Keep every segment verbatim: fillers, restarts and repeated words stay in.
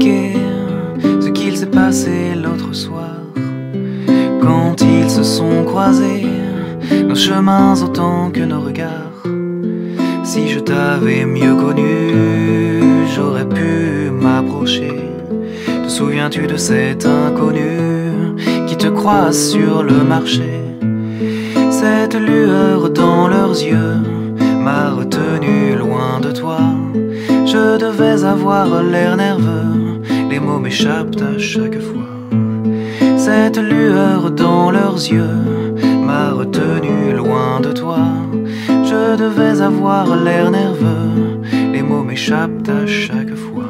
expliquer ce qu'il s'est passé l'autre soir, quand ils se sont croisés, nos chemins autant que nos regards. Si je t'avais mieux connu, j'aurais pu m'approcher. Te souviens-tu de cet inconnu qui te croise sur le marché? Cette lueur dans leurs yeux m'a retenu loin de toi. Je devais avoir l'air nerveux, les mots m'échappent à chaque fois. Cette lueur dans leurs yeux m'a retenu loin de toi. Je devais avoir l'air nerveux, les mots m'échappent à chaque fois.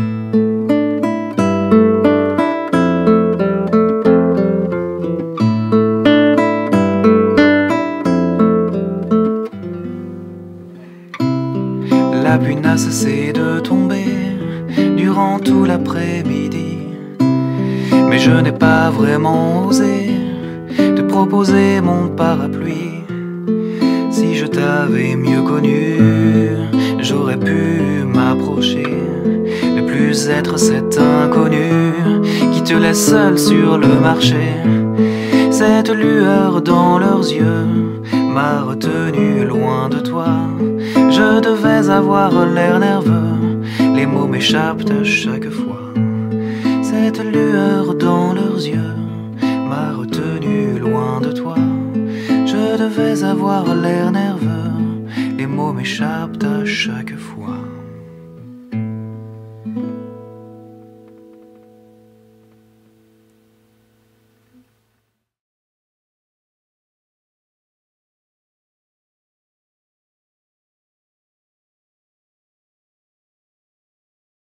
La pluie n'a cessé de tomber durant tout l'après-midi, mais je n'ai pas vraiment osé te proposer mon parapluie. Si je t'avais mieux connu, j'aurais pu m'approcher, ne plus être cet inconnu qui te laisse seul sur le marché. Cette lueur dans leurs yeux m'a retenu loin de toi. Je devais avoir l'air nerveux, les mots m'échappent à chaque fois. Cette lueur dans leurs yeux m'a retenu loin de toi. Je devais avoir l'air nerveux, les mots m'échappent à chaque fois.